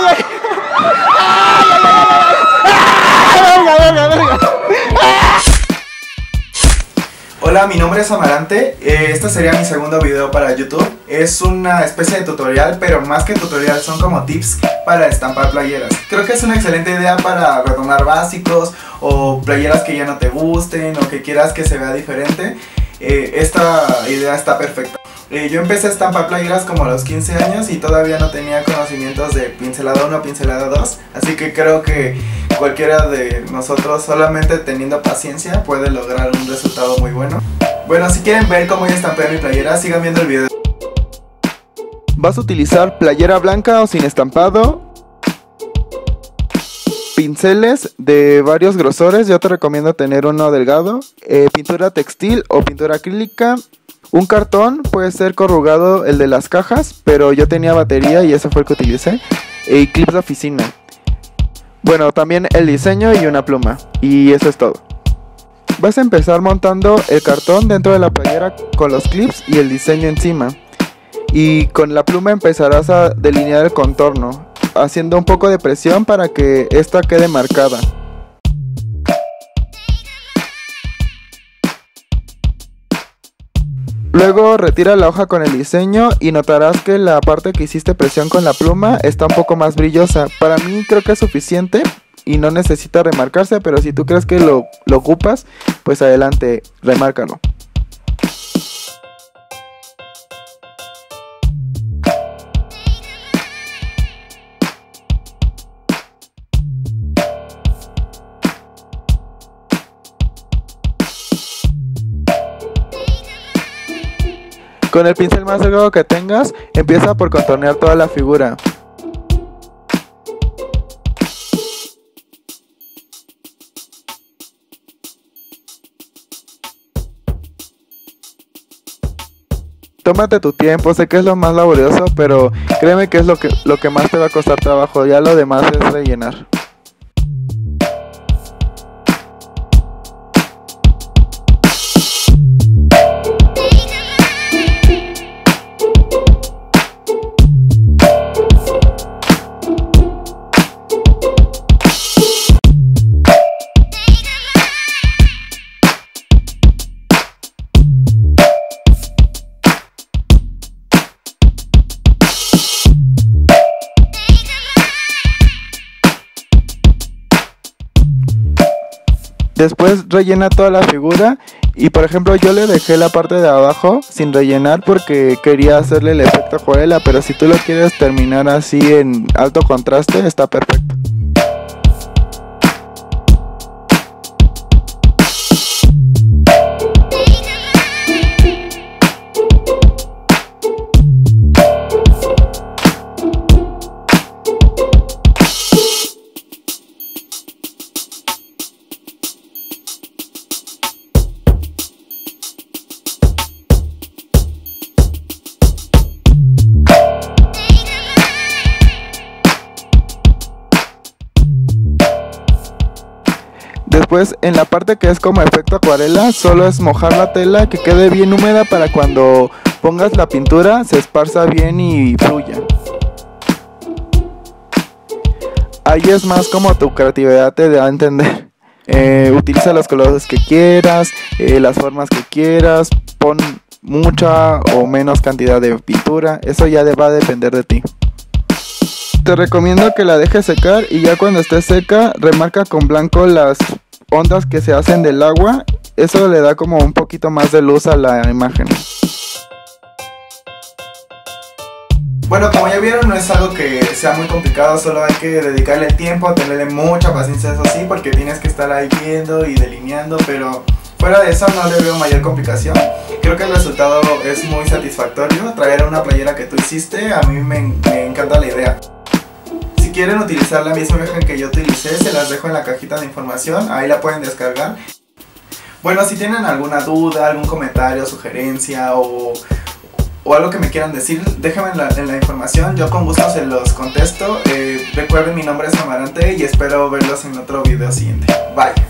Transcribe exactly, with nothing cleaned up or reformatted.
ay! ¡Verga, verga, verga! Hola, mi nombre es Amarante. eh, Este sería mi segundo video para YouTube. Es una especie de tutorial, pero más que tutorial son como tips para estampar playeras. Creo que es una excelente idea para retomar básicos o playeras que ya no te gusten o que quieras que se vea diferente. eh, Esta idea está perfecta. Eh, yo empecé a estampar playeras como a los quince años y todavía no tenía conocimientos de pincelada uno, pincelada dos. Así que creo que cualquiera de nosotros, solamente teniendo paciencia, puede lograr un resultado muy bueno. Bueno, si quieren ver cómo yo estampé mi playera, sigan viendo el video. Vas a utilizar playera blanca o sin estampado, pinceles de varios grosores, yo te recomiendo tener uno delgado, eh, pintura textil o pintura acrílica, un cartón, puede ser corrugado el de las cajas, pero yo tenía batería y ese fue el que utilicé, y clips de oficina. Bueno, también el diseño y una pluma, y eso es todo. Vas a empezar montando el cartón dentro de la playera con los clips y el diseño encima. Y con la pluma empezarás a delinear el contorno, haciendo un poco de presión para que esta quede marcada. Luego retira la hoja con el diseño y notarás que la parte que hiciste presión con la pluma está un poco más brillosa. Para mí creo que es suficiente y no necesita remarcarse, pero si tú crees que lo, lo ocupas, pues adelante, remárcalo. Con el pincel más delgado que tengas, empieza por contornear toda la figura. Tómate tu tiempo, sé que es lo más laborioso, pero créeme que es lo que, lo que más te va a costar trabajo, ya lo demás es rellenar. Después rellena toda la figura y por ejemplo yo le dejé la parte de abajo sin rellenar porque quería hacerle el efecto acuarela, pero si tú lo quieres terminar así en alto contraste está perfecto. Después en la parte que es como efecto acuarela, solo es mojar la tela que quede bien húmeda para cuando pongas la pintura se esparza bien y fluya. Ahí es más como tu creatividad te da a entender. Eh, utiliza los colores que quieras, eh, las formas que quieras, pon mucha o menos cantidad de pintura, eso ya va a depender de ti. Te recomiendo que la dejes secar y ya cuando esté seca remarca con blanco las ondas que se hacen del agua, eso le da como un poquito más de luz a la imagen. Bueno, como ya vieron, no es algo que sea muy complicado, solo hay que dedicarle tiempo, tenerle mucha paciencia, eso sí, porque tienes que estar ahí viendo y delineando, pero fuera de eso no le veo mayor complicación. Creo que el resultado es muy satisfactorio. Traer una playera que tú hiciste, a mí me, me encanta la idea. Si quieren utilizar la misma imagen que yo utilicé, se las dejo en la cajita de información, ahí la pueden descargar. Bueno, si tienen alguna duda, algún comentario, sugerencia o, o algo que me quieran decir, déjenme en la, en la información, yo con gusto se los contesto. Eh, recuerden, mi nombre es Amarante y espero verlos en otro video siguiente. Bye.